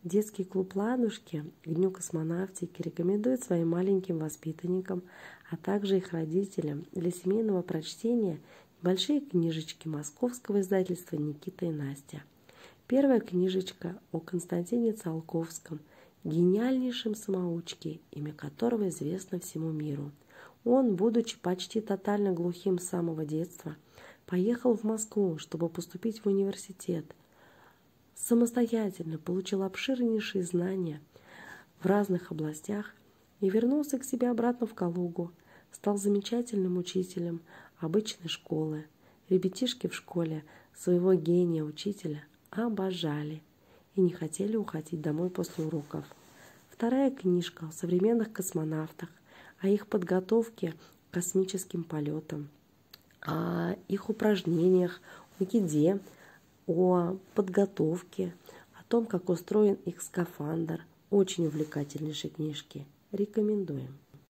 Детский клуб «Ладушки» к Дню космонавтики рекомендует своим маленьким воспитанникам, а также их родителям для семейного прочтения большие книжечки московского издательства «Никита и Настя». Первая книжечка о Константине Циолковском, гениальнейшем самоучке, имя которого известно всему миру. Он, будучи почти тотально глухим с самого детства, поехал в Москву, чтобы поступить в университет. Самостоятельно получил обширнейшие знания в разных областях и вернулся к себе обратно в Калугу. Стал замечательным учителем обычной школы. Ребятишки в школе своего гения-учителя обожали и не хотели уходить домой после уроков. Вторая книжка о современных космонавтах, о их подготовке к космическим полетам, о их упражнениях, о еде, о подготовке, о том, как устроен их скафандр. Очень увлекательнейшие книжки. Рекомендуем.